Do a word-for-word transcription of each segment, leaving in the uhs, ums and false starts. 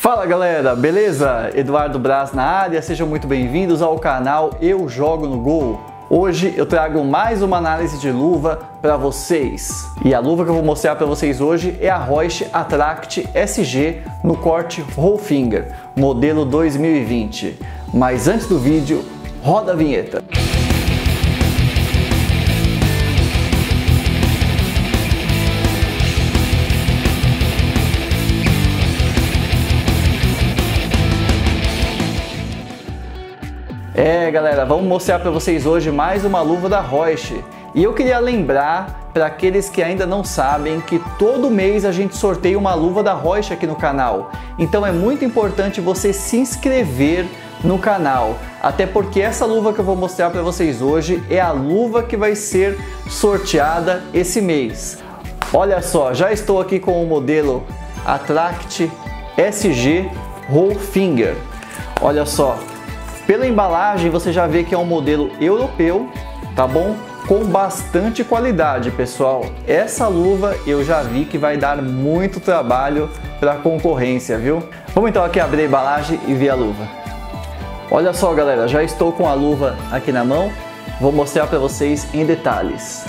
Fala galera, beleza? Eduardo Braz na área, sejam muito bem-vindos ao canal Eu Jogo no Gol. Hoje eu trago mais uma análise de luva para vocês. E a luva que eu vou mostrar para vocês hoje é a Reusch Attract S G no corte Roll Finger, modelo dois mil e vinte. Mas antes do vídeo, roda a vinheta. É galera, vamos mostrar para vocês hoje mais uma luva da Reusch. E eu queria lembrar para aqueles que ainda não sabem que todo mês a gente sorteia uma luva da Reusch aqui no canal. Então é muito importante você se inscrever no canal, até porque essa luva que eu vou mostrar para vocês hoje é a luva que vai ser sorteada esse mês. Olha só, já estou aqui com o modelo Attract S G Roll Finger. Olha só. Pela embalagem você já vê que é um modelo europeu, tá bom? Com bastante qualidade, pessoal. Essa luva eu já vi que vai dar muito trabalho para a concorrência, viu? Vamos então aqui abrir a embalagem e ver a luva. Olha só galera, já estou com a luva aqui na mão. Vou mostrar para vocês em detalhes.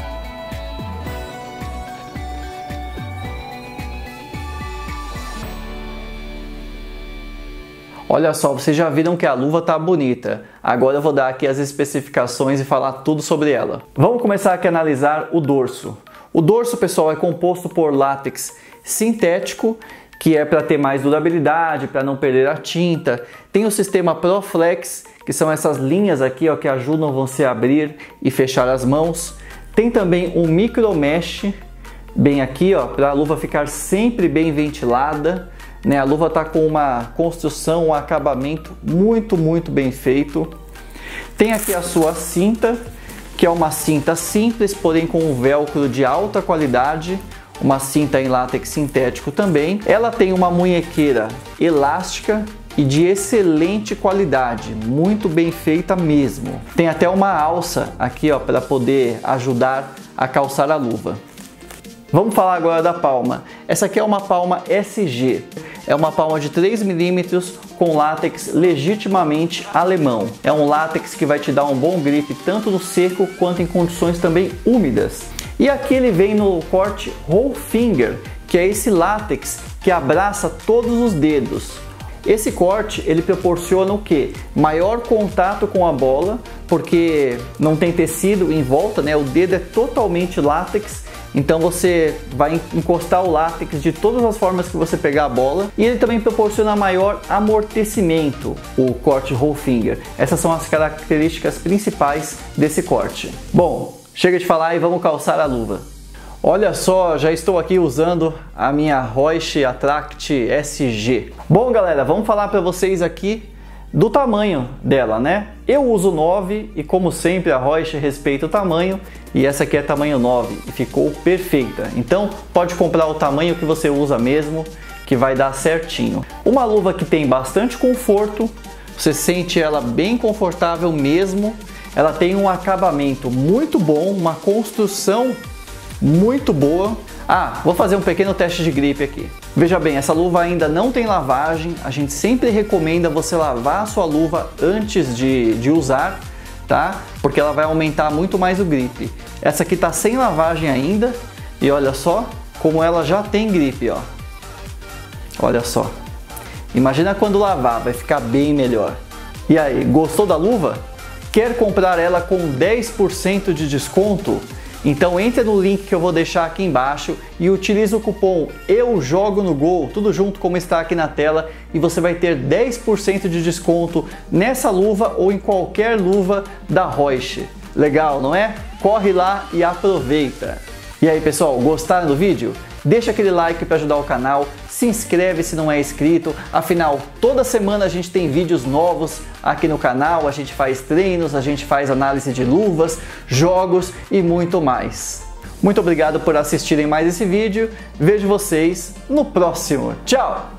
Olha só, vocês já viram que a luva tá bonita. Agora eu vou dar aqui as especificações e falar tudo sobre ela. Vamos começar aqui a analisar o dorso. O dorso, pessoal, é composto por látex sintético, que é para ter mais durabilidade, para não perder a tinta. Tem o sistema ProFlex, que são essas linhas aqui, ó, que ajudam você a abrir e fechar as mãos. Tem também um micro mesh, bem aqui, ó, para a luva ficar sempre bem ventilada. Né, a luva está com uma construção, um acabamento muito, muito bem feito. Tem aqui a sua cinta, que é uma cinta simples, porém com um velcro de alta qualidade. Uma cinta em látex sintético também. Ela tem uma munhequeira elástica e de excelente qualidade, muito bem feita mesmo. Tem até uma alça aqui, ó, para poder ajudar a calçar a luva. Vamos falar agora da palma. Essa aqui é uma palma S G. É uma palma de três milímetros com látex legitimamente alemão. É um látex que vai te dar um bom grip tanto no seco quanto em condições também úmidas. E aqui ele vem no corte Roll Finger, que é esse látex que abraça todos os dedos. Esse corte ele proporciona o que? Maior contato com a bola, porque não tem tecido em volta, né? O dedo é totalmente látex. Então você vai encostar o látex de todas as formas que você pegar a bola. E ele também proporciona maior amortecimento, o corte Roll Finger. Essas são as características principais desse corte. Bom, chega de falar e vamos calçar a luva. Olha só, já estou aqui usando a minha Reusch Attract S G. Bom galera, vamos falar para vocês aqui do tamanho dela, né? Eu uso nove e como sempre a Reusch respeita o tamanho e essa aqui é tamanho nove e ficou perfeita. Então pode comprar o tamanho que você usa mesmo, que vai dar certinho. Uma luva que tem bastante conforto, você sente ela bem confortável mesmo. Ela tem um acabamento muito bom, uma construção muito boa. Ah, vou fazer um pequeno teste de gripe aqui. Veja bem, essa luva ainda não tem lavagem. A gente sempre recomenda você lavar a sua luva antes de, de usar, tá? Porque ela vai aumentar muito mais o grip. Essa aqui tá sem lavagem ainda. E olha só como ela já tem grip, ó. Olha só. Imagina quando lavar, vai ficar bem melhor. E aí, gostou da luva? Quer comprar ela com dez por cento de desconto? Então entre no link que eu vou deixar aqui embaixo e utilize o cupom Eu Jogo no Gol, tudo junto como está aqui na tela, e você vai ter dez por cento de desconto nessa luva ou em qualquer luva da Reusch. Legal, não é? Corre lá e aproveita! E aí pessoal, gostaram do vídeo? Deixa aquele like para ajudar o canal, se inscreve se não é inscrito, afinal toda semana a gente tem vídeos novos aqui no canal, a gente faz treinos, a gente faz análise de luvas, jogos e muito mais. Muito obrigado por assistirem mais esse vídeo, vejo vocês no próximo, tchau!